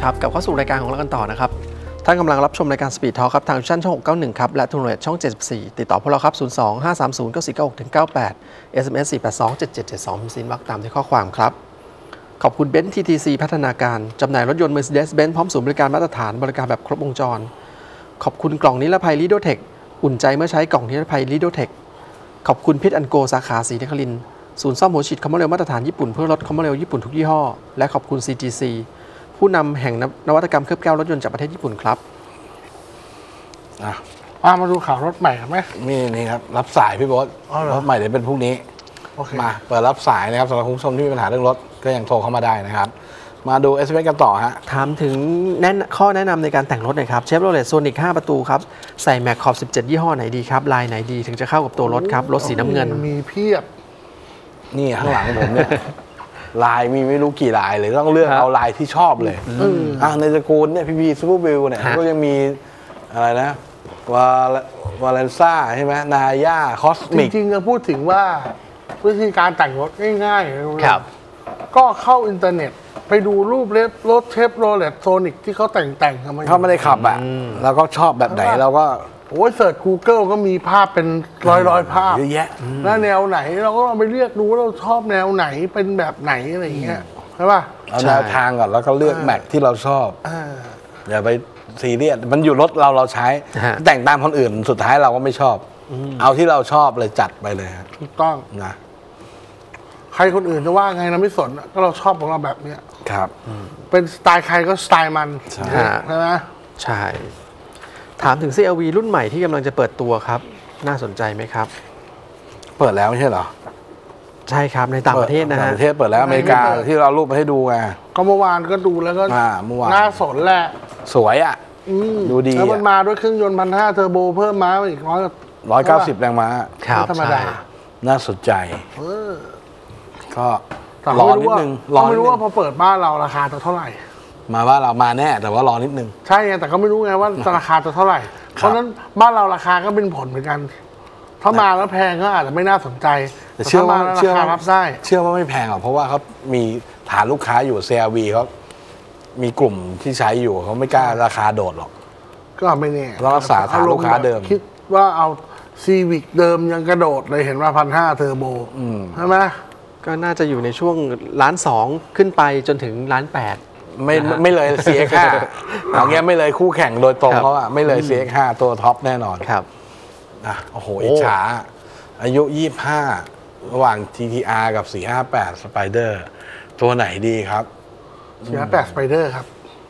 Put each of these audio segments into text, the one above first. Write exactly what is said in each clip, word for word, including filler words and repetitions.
ครับกลับเข้าสู่รายการของเรากันต่อนะครับท่านกำลังรับชมรายการ Speed Talk ครับทางช่องช่องหกเก้าหนึ่งครับและทูนเรทช่องเจ็ดสิบสี่ติดต่อพวกเราครับศูนย์ สอง ห้า สาม ศูนย์ เก้า สี่ เก้า หก เก้า แปด เอส เอ็ม เอส สี่ แปด สอง เจ็ด เจ็ด เจ็ด สองพิมพ์ซินวักตามที่ข้อความครับขอบคุณเบนซ์ ที ที ซี พัฒนาการจำหน่ายรถยนต์ Mercedes-Benz พร้อมศูนย์บริการมาตรฐานบริการแบบครบวงจรขอบคุณกล่องนิรภัย Lidotech อุ่นใจเมื่อใช้กล่องนิรภัย Lidotech ขอบคุณพิษอันโกสาขาศรีนครินทร์ศูนย์ซ่อมหัวฉีดคอมมอนเรลมาตรฐานญี่ปุ่นเพื่อลดคอมมอนเรลญี่ปุ่นทุกยี่ห้อและขอบคุณ ซี จี ซี ผู้นำแห่งนวัตกรรมเคลือบแก้วรถยนต์จากประเทศญี่ปุ่นครับอ่ะมาดูข่าวรถใหม่กันไหมนี่นี่ครับรับสายพี่โบ๊ทรถใหม่เดี๋ยวเป็นพรุ่งนี้มาเปิดรับสายนะครับสำหรับคุณผู้ชมที่มีปัญหาเรื่องรถก็ยังโทรเข้ามาได้นะครับมาดู เอส เอ็ม เอส กันต่อฮะถามถึงแนะข้อแนะนำในการแต่งรถหน่อยครับเชฟโรเลตโซนิกห้าประตูครับใส่แม็กขอบสิบเจ็ดยี่ห้อไหนดีครับลายไหนดีถึงจะเข้ากับตัวรถครับรถสีน้ำเงินมีเพียบนี่ข้างหลังผมเนี่ยลายมีไม่รู้กี่ลายเลยต้องเลือกเอาลายที่ชอบเลยอ่าในตระกูลเนี่ยพี่พีซูเปอร์วิวเนี่ยก็ยังมีอะไรนะวาวาเลนซ่าใช่ไหมนาย่าคอสมิกจริงๆจะพูดถึงว่าวิธีการแต่งรถง่ายๆครับก็เข้าอินเทอร์เน็ตไปดูรูปเล็บรถเชฟโรเลตโซนิกที่เขาแต่งแต่งทำไมเขาไม่ได้ขับอ่ะแล้วก็ชอบแบบไหนเราก็โอ้ยเสิร์ช Google ก็มีภาพเป็นร้อยร้อยภาพเยอะแยะแล้วแนวไหนเราก็เอาไปเลือกดูว่าเราชอบแนวไหนเป็นแบบไหนอะไรอย่างเงี้ยใช่ป่ะเอาแนวทางก่อนแล้วก็เลือกแม็กที่เราชอบอย่าไปซีเรียสมันอยู่รถเราเราใช้แต่งตามคนอื่นสุดท้ายเราก็ไม่ชอบเอาที่เราชอบเลยจัดไปเลยถูกต้องนะใครคนอื่นจะว่าไงเราไม่สนก็เราชอบของเราแบบเนี้ยครับเป็นสไตล์ใครก็สไตล์มันใช่ใช่ไหมใช่ถามถึง ซี แอล วี รุ่นใหม่ที่กำลังจะเปิดตัวครับน่าสนใจไหมครับเปิดแล้วไม่ใช่เหรอใช่ครับในต่างประเทศนะฮะต่างประเทศเปิดแล้วอเมริกาที่เรารูปมาให้ดูไงก็เมื่อวานก็ดูแล้วก็น่าสนแหละสวยอ่ะดูดีแล้วมันมาด้วยเครื่องยนต์พันห้าเทอร์โบเพิ่มม้าอีกร้อยร้อยเก้าสิบแรงม้าครับธรรมดาน่าสนใจก็รอนิดนึงรอไม่รู้ว่าพอเปิดบ้านเราราคาจะเท่าไหร่มาว่าเรามาแน่แต่ว่ารอนิดนึงใช่ไงแต่ก็ไม่รู้ไงว่าราคาจะเท่าไหร่เพราะนั้นบ้านเราราคาก็เป็นผลเหมือนกันถ้ามาแล้วแพงก็อาจจะไม่น่าสนใจแต่เชื่อว่าราคารับได้เชื่อว่าไม่แพงหรอกเพราะว่าเขามีฐานลูกค้าอยู่ ซี อาร์ วี เขามีกลุ่มที่ใช้อยู่เขาไม่กล้าราคาโดดหรอกก็ไม่แน่รักษาฐานลูกค้าเดิมคิดว่าเอาซีวิกเดิมยังกระโดดเลยเห็นว่าพันห้าเทอร์โบใช่ไหมก็น่าจะอยู่ในช่วงล้านสองขึ้นไปจนถึงล้านแปดไม่ไม่เลย ซี เอ็กซ์ ห้า เอาเงี้ยไม่เลยคู่แข่งโดยตรงเพราะว่าไม่เลย ซี เอ็กซ์ ห้า ตัวท็อปแน่นอนครับอ่ะโอ้โหอิจฉาอายุยี่สิบห้าระหว่าง ที ที อาร์ กับ สี่ห้าแปด Spider ตัวไหนดีครับสี่ห้าแปด Spider ครับ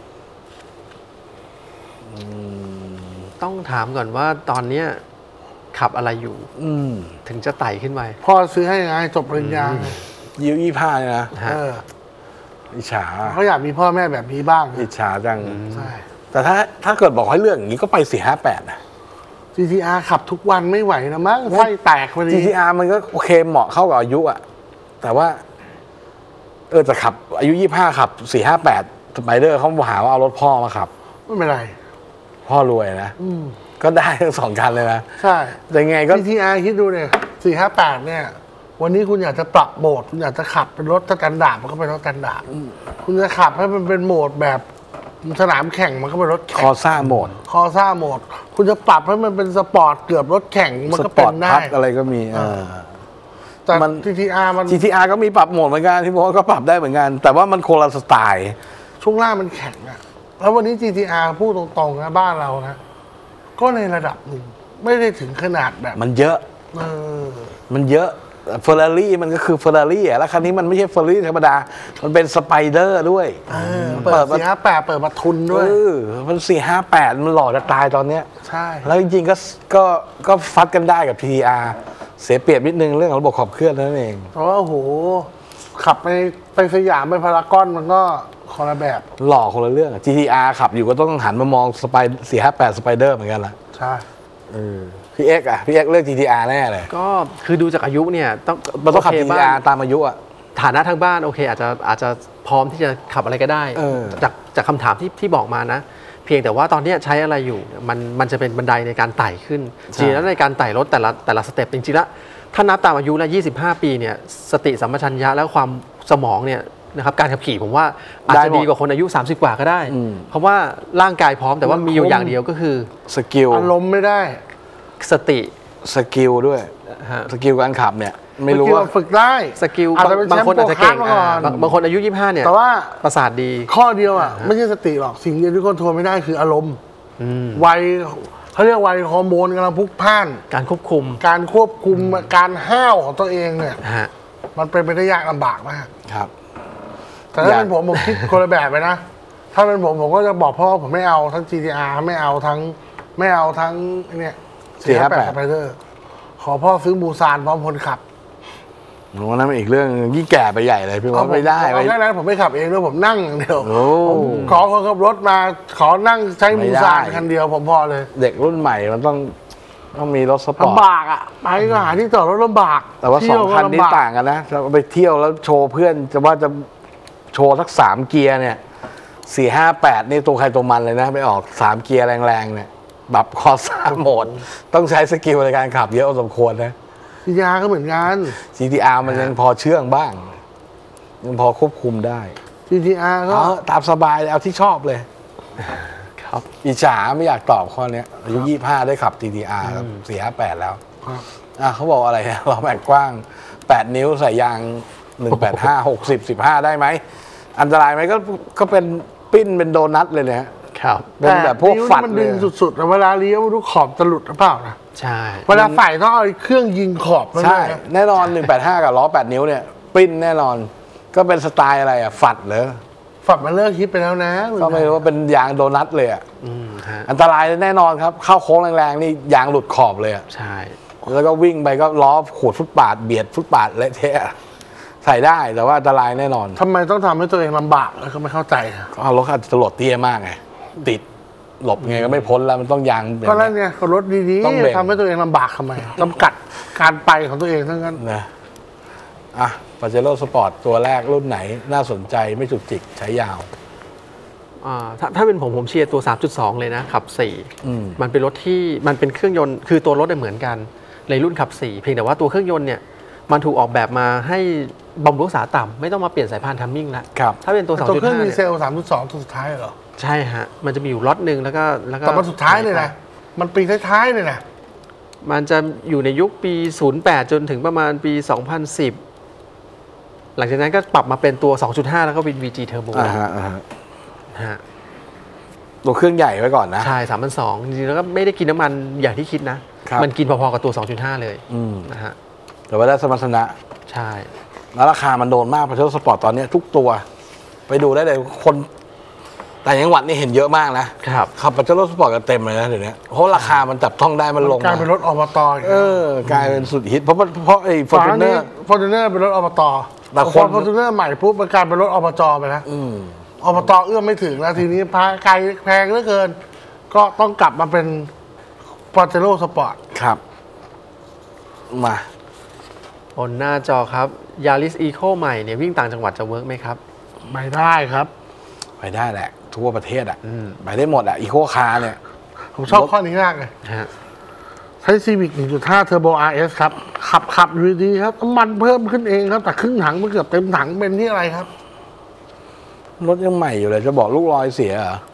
ต้องถามก่อนว่าตอนเนี้ยขับอะไรอยู่ถึงจะไต่ขึ้นไปพ่อซื้อให้ไงจบปริญญาอายุยี่สิบห้าเนี่ยนะอิจฉาเขาอยากมีพ่อแม่แบบนี้บ้างอิจฉาจังใช่แต่ถ้าถ้าเกิดบอกให้เลือกอย่างนี้ก็ไป สี่ห้าแปด นะจี ที อาร์ ขับทุกวันไม่ไหวนะมั้งไส้แตกพอดีจี ที อาร์ มันก็โอเคเหมาะเข้ากับอายุอะแต่ว่าเออจะขับอายุยี่สิบห้าขับ สี่ห้าแปด สไปเดอร์เขาหาว่าเอารถพ่อมาขับไม่เป็นไรพ่อรวยนะก็ได้ทั้งสองคันเลยนะใช่แต่ไงก็จี ที อาร์ คิดดูเนี่ย สี่ห้าแปด เนี่ยวันนี้คุณอยากจะปรับโหมดคุณอยากจะขับเป็นรถสแตนดาร์ดมันก็เป็นรถสแตนดาร์ดคุณจะขับให้มันเป็นโหมดแบบสนามแข่งมันก็เป็นรถแข่งคอซ่าโหมดคอซ่าโหมดคุณจะปรับให้มันเป็นสปอร์ตเกือบรถแข่งมันก็เป็นได้อะไรก็มีแต่มัน จี ที อาร์ มันจี ที อาร์ ก็มีปรับโหมดเหมือนกันที่บอกว่าก็ปรับได้เหมือนกันแต่ว่ามันคนละสไตล์ช่วงล่างมันแข็งอะแล้ววันนี้ จี ที อาร์ พูดตรงๆนะบ้านเรานะก็ในระดับหนึ่งไม่ได้ถึงขนาดแบบมันเยอะเออมันเยอะเฟอร์รารี่มันก็คือเฟอร์รารี่อ่ะแล้วคันนี้มันไม่ใช่เฟอร์รารี่ธรรมดามันเป็นสไปเดอร์ด้วยเปิดสี่ห้าแปดเปิดมาทุนด้วยมันสี่ห้าแปดมันหล่อจะตายตอนเนี้ยใช่แล้วจริงๆก็ก็ก็ฟัดกันได้กับ ที ที อาร์ เสียเปรียบนิดนึงเรื่องของระบบขับเคลื่อนนั่นเองเพราะว่าโอ้โหขับไปไปสยามไปพารากอนมันก็คนละแบบหล่อคนละเรื่อง จี ที อาร์ ขับอยู่ก็ต้องหันมามองสไปสี่ห้าแปดสไปเดอร์เหมือนกันละใช่เออพี่เอ็กอะพี่เอ็กเลือก จี ที อาร์ แน่เลยก็คือดูจากอายุเนี่ยต้องมันต้องขับ จี ที อาร์ ตามอายุอะฐานะทางบ้านโอเคอาจจะอาจจะพร้อมที่จะขับอะไรก็ได้จากจากคำถามที่ที่บอกมานะเพียงแต่ว่าตอนนี้ใช้อะไรอยู่มันมันจะเป็นบันไดในการไต่ขึ้นจริงแล้วในการไต่รถแต่ละแต่ละสเต็ปจริงๆแล้วถ้านับตามอายุแล้วยี่สิบห้าปีเนี่ยสติสัมปชัญญะและความสมองเนี่ยนะครับการขับขี่ผมว่าอาจได้จะหมดดีกว่าคนอายุ สามสิบ กว่าก็ได้อืมเพราะว่าร่างกายพร้อมแต่ว่ามีอยู่อย่างเดียวก็คือสกิลอารมณ์ไม่ได้สติสกิลด้วยฮะสกิลการขับเนี่ยไม่รู้เมื่อกี้ว่าเราฝึกได้สกิลอาจจะเป็นบางคนอาจจะเก่งแชมป์โปรคาร์ดมาก่อนอ่าบางบางคนอายุ ยี่สิบห้า เนี่ยแต่ว่าประสาทดีข้อเดียวอ่ะไม่ใช่สติหรอกสิ่งเดียวที่คนโทรไม่ได้คืออารมณ์อืมวัยเขาเรียกวัยฮอร์โมนกำลังพลุกพล่านการควบคุมการควบคุมการห้าวของตัวเองเนี่ยฮะมันเป็นไปได้ยากลำบากมากครับแต่ถ้าอยากเป็นผมผมคิดคนละแบบไปนะ ถ้าเป็นผมผมก็จะบอกพ่อผมไม่เอาทั้ง จี ที อาร์ ไม่เอาทั้งไม่เอาทั้งเนี่ยสี่ห้าแปดสไปเดอร์ขอพ่อซื้อมูซานพร้อมคนขับผมว่านั้นเป็นอีกเรื่องยิ่งแก่ไปใหญ่เลยพี่ว่าไม่ได้เอาไม่แค่นั้นผมไม่ขับเองด้วยผมนั่งอย่างเดียวโอ้ผมขอคนขับรถมาขอนั่งใช้มูซานไม่ได้คันเดียวผมพอเลยเด็กรุ่นใหม่มันต้องต้องมีรถสปอร์ตลำบากอ่ะไปก็หาที่จอดรถลำบากแต่ว่าสเที่อย งก็คันนี้ลำบกต่างกันนะเราไปเที่ยวแล้วโชว์เพื่อนจะว่าจะโชว์สักสามเกียร์เนี่ยสี่ห้าแปดนี่ตัวใครตัวมันเลยนะ ไปออกสามเกียร์แรงๆเนี่ยแบบคอซ่าโหมด ต้องใช้สกิลในการขับเยอะพอสมควรนะจี ที อาร์ ก็เหมือนกันจี ที อาร์ มันยังพอเชื่องบ้าง ยังพอควบคุมได้จี ที อาร์ ก็เอาตามสบายเลยเอาที่ชอบเลยครับอิจฉาไม่อยากตอบข้อเนี้ยอายุยี่สิบห้าได้ขับ จี ที อาร์ ครับสี่ห้าแปดแล้วครับอ่ะเขาบอกอะไรนะล้อแม็กกว้างแปดนิ้วใส่ยางหนึ่งแปดห้า หกสิบ สิบห้าได้ไหม อันตรายไหมก็ก็เป็นปิ้นเป็นโดนัทเลยเนี่ยครับเป็นแบบพวกนิ้ฝัดมันเลดึยงสุดๆนะเวลาเลี้ยวไม่รู้ขอบจะหลุดหรือเปล่านะใช่เวลาใส่ต้องเอาเครื่องยิงขอบมันใช่ด้วยนะแน่นอนหนึ่งแปดห้ากับล้อแปดนิ้วเนี่ยปิ้นแน่นอน ก็เป็นสไตล์อะไรอ่ะ ฝัดเหรอฝัดมันเลิกคิดไปแล้วนะก็ไม่รู้ว่าเป็นยางโดนัทเลยอ่ะอืมฮะอันตรายแน่นอนครับ เข้าโค้งแรงๆนี่ยางหลุดขอบเลยอ่ะใช่แล้วก็วิ่งไปก็ล้อขูดฟุตบาทเบียดฟุตบาทเละเทะใส่ได้แต่ว่าอันตรายแน่นอนทำไมต้องทำให้ตัวเองลำบากแล้วก็ไม่เข้าใจอะก็รถอาจจะตลดเตี้ยมากไงติดหลบไงก็ไม่พ้นแล้วมันต้องยางแบบก็นั่นนี้ไงก็รถดีต้องเบรกๆทำให้ตัวเองลำบากทำไมจำกัดการไปของตัวเองทั้งนั้นนะอ่ะปาเจโร่สปอร์ตตัวแรกรุ่นไหนน่าสนใจไม่จุกจิกใช้ยาวอ่าถ้าถ้าเป็นผมผมเชียร์ตัว สามจุดสอง เลยนะขับ สี่อืมมันเป็นรถที่มันเป็นเครื่องยนต์คือตัวรถเนี่ยเหมือนกันในรุ่นขับ สี่ เพียงแต่ว่าตัวเครื่องยนต์เนี่ยมันถูกออกแบบมาให้บำรุงรักษาต่ำไม่ต้องมาเปลี่ยนสายพานทัมมิ่งแล้วครับถ้าเป็นตัวตัวเครื่องสองจุดห้าดีเนี่ยเซล สามจุดสอง ตัวสุดท้ายเหรอใช่ฮะมันจะมีอยู่ล็อตหนึ่งแล้วก็แล้วก็แต่มันสุดท้ายเลยนะ มันปีท้ายๆเลยนะมันจะอยู่ในยุคปี ศูนย์แปด จนถึงประมาณปี สองพันสิบ หลังจากนั้นก็ปรับมาเป็นตัว สองจุดห้า แล้วก็เป็น วี จี Turbo อ่าฮะอ่าฮะฮะตัวเครื่องใหญ่ไว้ก่อนนะใช่ สามพันสอง จริงๆแล้วก็ไม่ได้กินน้ำมันอย่างที่คิดนะครับมันกินพอๆกับตัว สองจุดห้า เลยอืมนะฮะแต่ว่าได้สมรรถนะใช่แล้วราคามันโดนมากปาเจโร่สปอร์ตตอนเนี้ยทุกตัว ไปดูได้เลยคนแต่างจังหวัดนี่เห็นเยอะมากนะครับ ขับปาเจโร่สปอร์ตกันเต็มเลยนะเดี๋ยวนี้เพราะราคามันจับต้องได้มันลงกลายเป็นรถอบตอีกเออกลายเป็นสุดฮิตเพราะว่าเพราะไอ้ฟอร์ฝาจูเนอนี้ร์ฟอร์จูเนอร์เป็นรถอบตแต่คนฟอร์จูเนอร์ใหม่ปุ๊บมันกลายเป็นรถอบจไปแล้วอืมอบตเอื้อมไม่ถึงแล้วทีนี้พาไกลแพงเหลือเกิน ก็ต้องกลับมาเป็นปาเจโร่สปอร์ตครับ มาบนหน้าจอครับ Yaris Eco ใหม่เนี่ยวิ่งต่างจังหวัดจะเวิร์กไหมครับไม่ได้ครับไปได้แหละ ทั่วประเทศอ่ะอืมไปได้หมดอ่ะอีโคคาร์เนี่ยผมชอบข้อนี้มากเลยฮะใช้ Civic หนึ่งจุดห้า Turbo อาร์ เอส ครับ ขับขับอยู่ดีๆครับน้ำมันเพิ่มขึ้นเองครับ แต่ครึ่งถังมันเกือบเต็มถังเป็นที่อะไรครับรถยังใหม่อยู่เลย จะบอกลูกรอยเสียเหรอ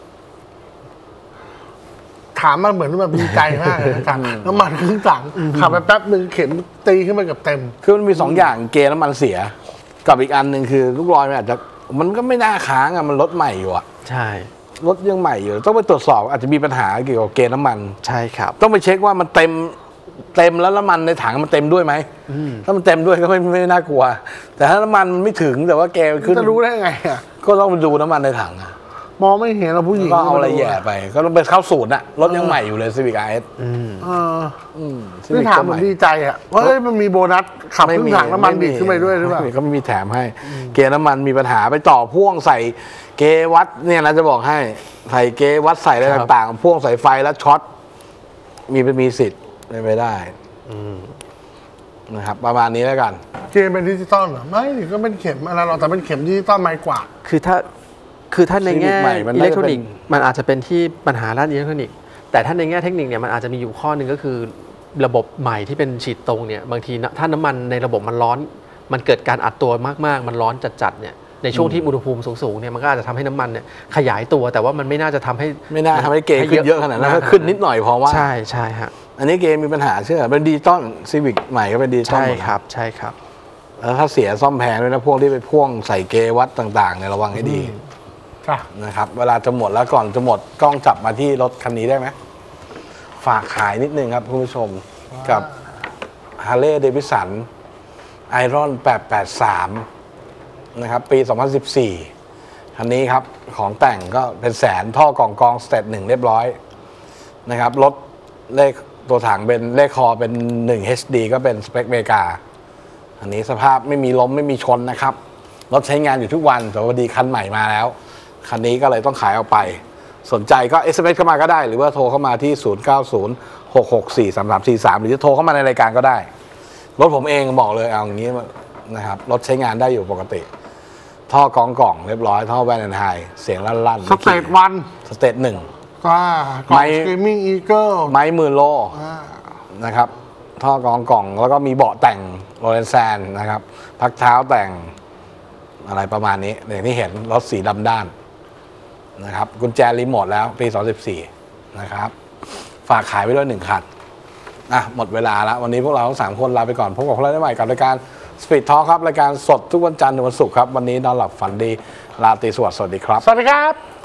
ถามมาเหมือนแบบดีใจมากเลยนะครับน้ำมันครึ่งถังขับไปแป๊บหนึ่งเข็มตีขึ้นไปเกับเต็มคือมันมีสองอย่างเกณฑ์น้ำมันเสีย กับอีกอันหนึ่งคือลูกรอยมันอาจจะมันก็ไม่น่าค้างอ่ะมันรถใหม่อยู่อ่ะใช่รถยังใหม่อยู่ต้องไปตรวจสอบอาจจะมีปัญหาเกี่ยวกับเกณฑ์น้ำมันใช่ครับต้องไปเช็คว่ามันเต็มเต็มแล้วน้ำมันในถังมันเต็มด้วยไหมอืมถ้ามันเต็มด้วยก็ไม่ไม่น่ากลัว แต่ถ้าน้ำมันมันไม่ถึงแต่ว่าแกมันขึ้นจะรู้ได้ไงอ่ะก็ต้องไปดูน้ำมันในถังอะมองไม่เห็นเราผู้หญิงก็เอาอะไรแย่ไป ก็ต้องไปเข้าศูนย์อะรถยังใหม่อยู่เลย Civic อาร์ เอสอืมเอออืมนี่ Civic ถามก็เหใหมือม่นดีใจอ่ะว่าเอ้ยมันมีโบนัสขับครึ่งถังน้ำมันดีดขึ้นไปด้วยหรือเปล่าก็ไม่มีแถมให้ เกณฑ์น้ำมันมีปัญหาไปต่อพ่วงใส่เกวัดเนี่ยนะจะบอกให้ใส่เกวัดใส่อะไรครับต่างๆพ่วงใส่ไฟแล้วช็อตมีมีสิทธิ์เป็นไปได้อืมนะครับ ประมาณนี้แล้วกันเกมเป็นดิจิตอลเหรอไม่ดิก็เป็นเข็มอะไรหรอกแต่เป็นเข็มดิจิตอลไม้กวาดคือถ้าคือถ้าในแง่ Civic ใหม่มันอิน่าจะเล็กทรอนิกส์เป็นมันอาจจะเป็นที่ปัญหาด้านอิเล็กทรอนิกส์แต่ถ้าในแง่เทคนิคเนี่ยมันอาจจะมีอยู่ข้อหนึ่งก็คือ ระบบใหม่ที่เป็นฉีดตรงเนี่ยบางทีนะถ้าน้ำมันในระบบมันร้อน มันเกิดการอัดตัวมากๆ มันร้อนจัดๆเนี่ยในช่วงที่อุณหภูมิสูงๆเนี่ยมันก็อาจจะทำให้น้ำมันเนี่ยขยายตัวแต่ว่ามันไม่น่าจะทำให้ไม่น่าทำให้เกขึ้นเยอะขนาดนั้นขึ้นนิดหน่อยเพราะว่าใช่ใช่ฮะอันนี้เกมมีปัญหาเชื่อเป็นดิจิตอลซีวิกใหม่ก็เป็นดิจิตอลใช่ครับใช่ครับแล้วถ้าเสียซ่อมแพงด้วยนะพวกที่ไปพ่วงใส่เกวัดต่างๆเนี่ยระวังให้ดีนะครับเวลาจะหมดแล้วก่อนจะหมดกล้องจับมาที่รถคันนี้ได้ไหมฝากขายนิดนึงครับคุณผู้ชมกับ Harley Davidson Iron แปดแปดสามนะครับปีสองพันสิบสี่คันนี้ครับของแต่งก็เป็นแสนท่อกล่องกองสเตตหนึ่งเรียบร้อยนะครับรถเลขตัวถังเป็นเลขคอเป็นหนึ่ง เอช ดี ก็เป็นสเปคเมกาอันนี้สภาพไม่มีล้มไม่มีชนนะครับรถใช้งานอยู่ทุกวันแต่พอดีคันใหม่มาแล้วคันนี้ก็เลยต้องขายออกไปสนใจก็ เอส เอ็ม เอส เข้ามาก็ได้หรือว่าโทรเข้ามาที่ศูนย์ เก้า ศูนย์ หก หก สี่ สาม สาม สี่ สามหรือจะโทรเข้ามาในรายการก็ได้รถผมเองบอกเลยเอาอย่างนี้นะครับรถใช้งานได้อยู่ปกติท่อกองกล่องเรียบร้อยท่อแวนแอนไฮเสียงลั่นๆสเตทวันสเตทหนึ่งก็กล่องสตรีมมิ่งอีเกิลไม้หมื่นโลนะครับท่อกองกล่องแล้วก็มีเบาะแต่งโรเลนแซนนะครับพักเท้าแต่งอะไรประมาณนี้อย่างที่เห็นรถสีดำด้านนะครับกุญแจรีโมทแล้วปีสองพันสิบสี่นะครับฝากขายไว้ด้วยหนึ่งคันอ่ะหมดเวลาแล้ววันนี้พวกเราทั้งสามคนลาไปก่อนพบกับพวกเราได้ใหม่กับรายการ Speed Talk ครับรายการสดทุกวันจันทร์ถึงวันศุกร์ครับวันนี้นอนหลับฝันดีราตรีสวัสดิ์สวัสดีครับสวัสดีครับ